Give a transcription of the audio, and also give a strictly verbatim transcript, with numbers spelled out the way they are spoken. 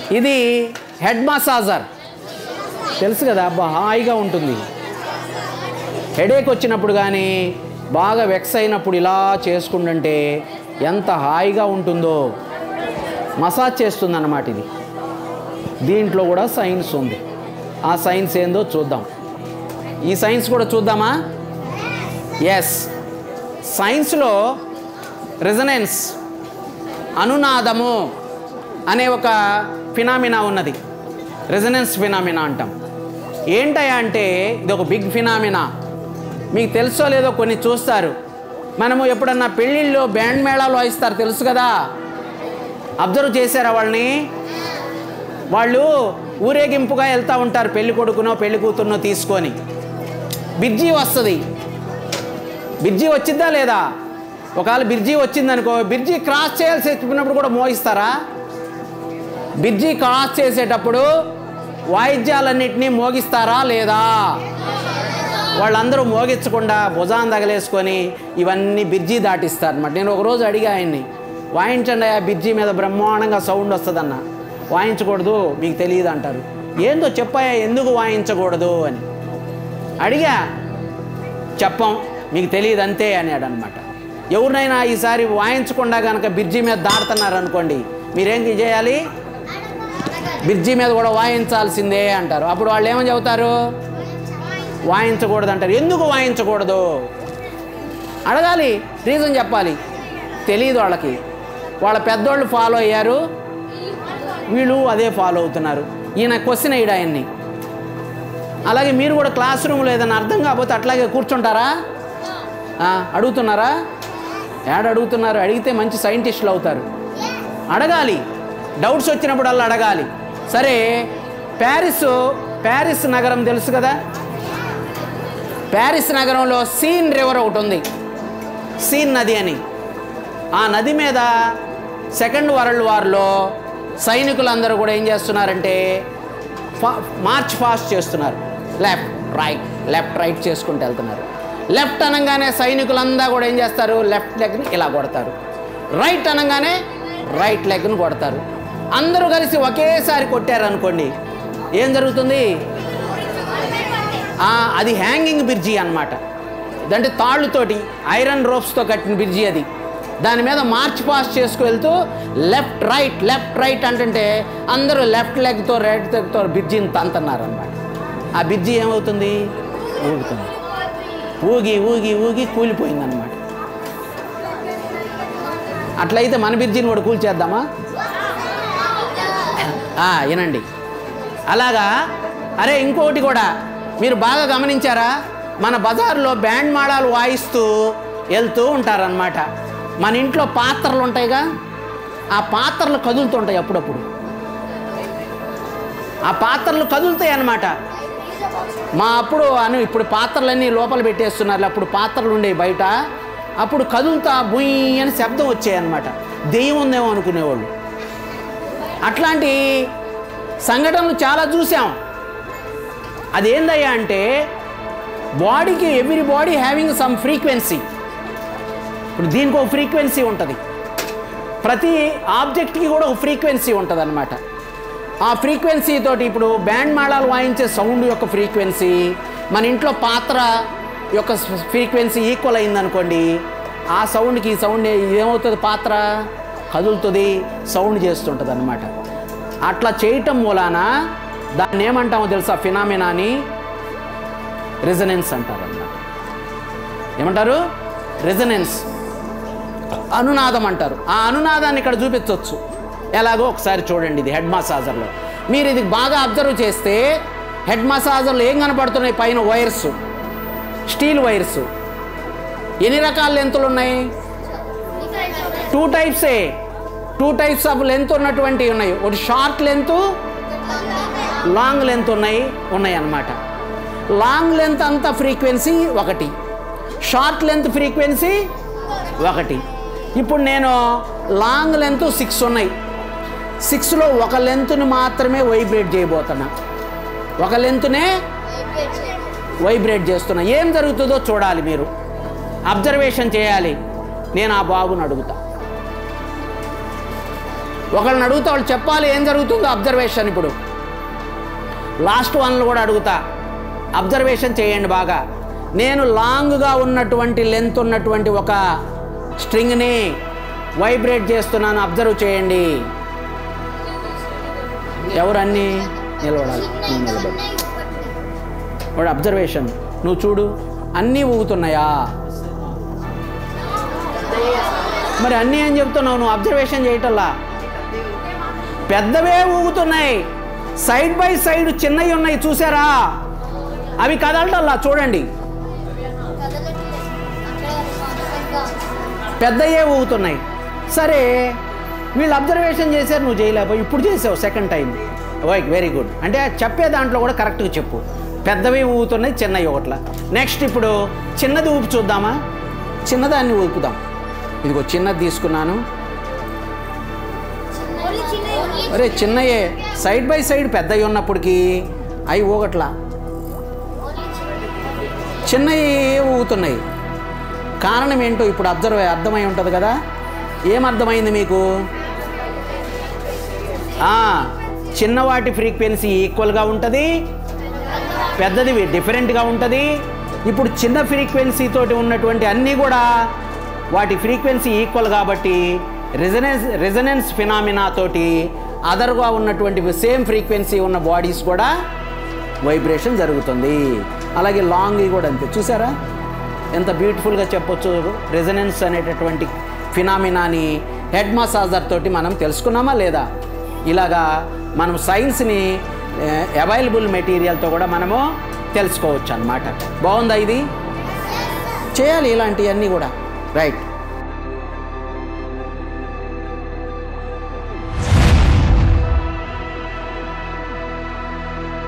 ఇది head massager తెలుసు కదా, అబ్బా హాయిగా ఉంటుంది. హెడేక్ వచ్చినప్పుడు కానీ బాగా వెక్స్ అయినప్పుడు ఇలా చేసుకుంటుంటే ఎంత హాయిగా ఉంటుందో. మసాజ్ చేస్తుంది అన్నమాట ఇది. దీంట్లో కూడా సైన్స్ ఉంది. ఆ సైన్స్ ఏందో చూద్దాం. ఈ సైన్స్ కూడా చూద్దామా? ఎస్, సైన్స్లో రెజనెన్స్ అనునాదము అనే ఒక ఫినామినా ఉన్నది. రెజనెన్స్ ఫినామినా అంటాం. ఏంటయ్యా అంటే ఇది ఒక బిగ్ ఫినామినా. మీకు తెలుసో లేదో కొన్ని చూస్తారు. మనము ఎప్పుడన్నా పెళ్ళిళ్ళు బ్యాండ్ మేళాలు వాయిస్తారు తెలుసు కదా, అబ్జర్వ్ చేశారా వాళ్ళని? వాళ్ళు ఊరేగింపుగా వెళ్తూ ఉంటారు పెళ్లి కొడుకునో పెళ్లి కూతురునో తీసుకొని. బిర్జీ వస్తుంది. బిర్జీ వచ్చిద్దా లేదా? ఒకవేళ బిర్జీ వచ్చిందనుకో, బిర్జీ క్రాస్ చేయాల్సి చెప్పినప్పుడు కూడా మోగిస్తారా? బిర్జీ క్రాస్ చేసేటప్పుడు వాయిద్యాలన్నింటినీ మోగిస్తారా లేదా? వాళ్ళందరూ మోగించకుండా భుజాన్ని తగలేసుకొని ఇవన్నీ బిర్జీ దాటిస్తారు అన్నమాట. నేను ఒకరోజు అడిగా ఆయన్ని, వాయించండి ఆ బిర్జీ మీద బ్రహ్మాండంగా సౌండ్ వస్తుందన్న. వాయించకూడదు, మీకు తెలియదు అంటారు. ఏందో చెప్పాయా ఎందుకు వాయించకూడదు అని అడిగా. చెప్పం, మీకు తెలియదు అంతే అన్నాడు అనమాట. ఎవరినైనా ఈసారి వాయించకుండా కనుక బిర్జీ మీద దాడుతున్నారనుకోండి, మీరేం చేయాలి? బిర్జీ మీద కూడా వాయించాల్సిందే అంటారు. అప్పుడు వాళ్ళు ఏమని చెబుతారు? వాయించకూడదు అంటారు. ఎందుకు వాయించకూడదు అడగాలి, రీజన్ చెప్పాలి. తెలియదు వాళ్ళకి. వాళ్ళ పెద్దోళ్ళు ఫాలో అయ్యారు, వీళ్ళు అదే ఫాలో అవుతున్నారు. ఈయన క్వశ్చన్ అయ్యాడు ఆయన్ని. అలాగే మీరు కూడా క్లాస్ రూమ్లో ఏదైనా అర్థం కాకపోతే అట్లాగే కూర్చుంటారా? అడుగుతున్నారా? యాడ్ అడుగుతున్నారు. అడిగితే మంచి సైంటిస్టులు అవుతారు. అడగాలి, డౌట్స్ వచ్చినప్పుడు అలా అడగాలి. సరే, ప్యారిస్ ప్యారిస్ నగరం తెలుసు కదా. ప్యారిస్ నగరంలో సీన్ రివర్ ఒకటి ఉంది, సీన్ నది అని. ఆ నది మీద సెకండ్ వరల్డ్ వార్లో సైనికులందరూ కూడా ఏం చేస్తున్నారంటే ఫా మార్చ్ ఫాస్ట్ చేస్తున్నారు. లెఫ్ట్ రైట్ లెఫ్ట్ రైట్ చేసుకుంటూ వెళ్తున్నారు. లెఫ్ట్ అనగానే సైనికులందరూ కూడా ఏం చేస్తారు? లెఫ్ట్ లెగ్ని ఇలా కొడతారు. రైట్ అనగానే రైట్ లెగ్ని కొడతారు. అందరూ కలిసి ఒకేసారి కొట్టారనుకోండి, ఏం జరుగుతుంది? అది హ్యాంగింగ్ బ్రిడ్జి అన్నమాట. అంటే తాళ్ళుతోటి ఐరన్ రోప్స్తో కట్టిన బ్రిడ్జి అది. దాని మీద మార్చ్ పాస్ చేసుకు వెళ్తూ లెఫ్ట్ రైట్ లెఫ్ట్ రైట్ అంటుంటే అందరూ లెఫ్ట్ లెగ్తో రైట్ లెగ్తో బ్రిడ్జిని తంతున్నారు అనమాట. ఆ బ్రిడ్జి ఏమవుతుంది? ఊగుతుంది. ఊగి ఊగి ఊగి కూలిపోయిందన్నమాట. అట్లయితే మన బ్రిడ్జిని కూడా కూల్చేద్దామా? వినండి. అలాగా. అరే ఇంకోటి కూడా మీరు బాగా గమనించారా? మన బజార్లో బ్యాండ్ మేళాలు వాయిస్తూ వెళ్తూ ఉంటారనమాట. మన ఇంట్లో పాత్రలు ఉంటాయిగా, ఆ పాత్రలు కదులుతుంటాయి అప్పుడప్పుడు. ఆ పాత్రలు కదులుతాయి అన్నమాట. మా అప్పుడు అని ఇప్పుడు పాత్రలన్నీ లోపల పెట్టేస్తున్నారు. అప్పుడు పాత్రలు ఉండేవి బయట. అప్పుడు కదులుతా బుయ్ అని శబ్దం వచ్చాయన్నమాట. దెయ్యం ఉందేమో అనుకునేవాళ్ళు. అట్లాంటి సంఘటనలు చాలా చూసాం. అదేందయ్యా అంటే బాడీకి every body having some frequency. ఇప్పుడు దీనికి ఒక ఫ్రీక్వెన్సీ ఉంటుంది. ప్రతి ఆబ్జెక్ట్కి కూడా ఒక ఫ్రీక్వెన్సీ ఉంటుంది అన్నమాట. ఆ ఫ్రీక్వెన్సీ తోటి ఇప్పుడు బ్యాండ్ మేళాలు వాయించే సౌండ్ యొక్క ఫ్రీక్వెన్సీ మన ఇంట్లో పాత్ర యొక్క ఫ్రీక్వెన్సీ ఈక్వల్ అయిందనుకోండి, ఆ సౌండ్కి ఈ సౌండ్ ఏమవుతుంది? పాత్ర కదులుతుంది, సౌండ్ చేస్తుంటుంది అన్నమాట. అట్లా చేయటం మూలాన దాన్ని ఏమంటామో తెలుసా? ఫినామినాని రెజనెన్స్ అంటారు అన్నమాట. ఏమంటారు? రెజనెన్స్, అనునాదం అంటారు. ఆ అనునాదాన్ని ఇక్కడ చూపించవచ్చు. ఎలాగో ఒకసారి చూడండి. ఇది హెడ్ మసాజర్లో మీరు ఇది బాగా అబ్జర్వ్ చేస్తే హెడ్ మసాజర్లో ఏం కనపడుతున్నాయి? పైన వైర్స్, స్టీల్ వైర్స్. ఎన్ని రకాల లెంతులు ఉన్నాయి? టూ టైప్సే. టూ టైప్స్ ఆఫ్ లెంత్ ఉన్నటువంటివి ఉన్నాయి. ఒకటి షార్ట్ లెంత్, లాంగ్ లెంత్ ఉన్నాయి ఉన్నాయి అన్నమాట. లాంగ్ లెంత్ అంతా ఫ్రీక్వెన్సీ ఒకటి, షార్ట్ లెంత్ ఫ్రీక్వెన్సీ ఒకటి. ఇప్పుడు నేను లాంగ్ లెంత్ సిక్స్ ఉన్నాయి. సిక్స్లో ఒక లెంత్ని మాత్రమే వైబ్రేట్ చేయబోతున్నా. ఒక లెంత్నే వైబ్రేట్ చేస్తున్నా. ఏం జరుగుతుందో చూడాలి, మీరు అబ్జర్వేషన్ చేయాలి. నేను ఆ బాబుని అడుగుతా. ఒకళ్ళని అడుగుతా వాళ్ళు చెప్పాలి ఏం జరుగుతుందో అబ్జర్వేషన్. ఇప్పుడు లాస్ట్ వన్లు కూడా అడుగుతా, అబ్జర్వేషన్ చేయండి బాగా. నేను లాంగ్గా ఉన్నటువంటి లెంత్ ఉన్నటువంటి ఒక స్ట్రింగ్ని వైబ్రేట్ చేస్తున్నాను, అబ్జర్వ్ చేయండి. ఎవరు అన్నీ నిలబడాలి, నువ్వు నిలబడి వాడు అబ్జర్వేషన్ నువ్వు చూడు, అన్నీ ఊగుతున్నాయా? మరి అన్నీ ఏం చెప్తున్నావు నువ్వు? అబ్జర్వేషన్ చేయటల్లా. పెద్దవే ఊగుతున్నాయి, సైడ్ బై సైడ్ చిన్నవి ఉన్నాయి చూసారా? అవి కదలటల్లా, చూడండి. పెద్దయే ఊగుతున్నాయి. సరే, వీళ్ళు అబ్జర్వేషన్ చేశారు, నువ్వు చేయలేకపోయి ఇప్పుడు చేసావు second time. Okay, very good. అంటే చెప్పే దాంట్లో కూడా కరెక్ట్గా చెప్పు. పెద్దవి ఊగుతున్నాయి, చిన్నవి ఒకట్లా. నెక్స్ట్ ఇప్పుడు చిన్నది ఊపి చూద్దామా? చిన్నదాన్ని ఊపుదాం. ఇదిగో చిన్నది తీసుకున్నాను. అరే చిన్నయే, సైడ్ బై సైడ్ పెద్దవి ఉన్నప్పటికీ అవి ఊగట్లా, చిన్నవి ఊగుతున్నాయి. కారణం ఏంటో ఇప్పుడు అబ్జర్వ్ అర్థమై ఉంటుంది కదా. ఏమర్థమైంది మీకు? చిన్నవాటి ఫ్రీక్వెన్సీ ఈక్వల్గా ఉంటుంది, పెద్దది డిఫరెంట్గా ఉంటుంది. ఇప్పుడు చిన్న ఫ్రీక్వెన్సీ తోటి ఉన్నటువంటి అన్నీ కూడా వాటి ఫ్రీక్వెన్సీ ఈక్వల్ కాబట్టి రెజనెన్స్ రెజనెన్స్ ఫినామినా తోటి అదర్గా ఉన్నటువంటి సేమ్ ఫ్రీక్వెన్సీ ఉన్న బాడీస్ కూడా వైబ్రేషన్ జరుగుతుంది. అలాగే లాంగ్ కూడా అంతే. చూసారా ఎంత బ్యూటిఫుల్గా చెప్పొచ్చు? రెజనెన్స్ అనేటటువంటి ఫినామినాని హెడ్ మసాజర్ తోటి మనం తెలుసుకున్నామా లేదా? ఇలాగా మనం సైన్స్ని అవైలబుల్ మెటీరియల్తో కూడా మనము తెలుసుకోవచ్చు అన్నమాట. బాగుందా? ఇది చేయాలి ఇలాంటివన్నీ కూడా. రైట్.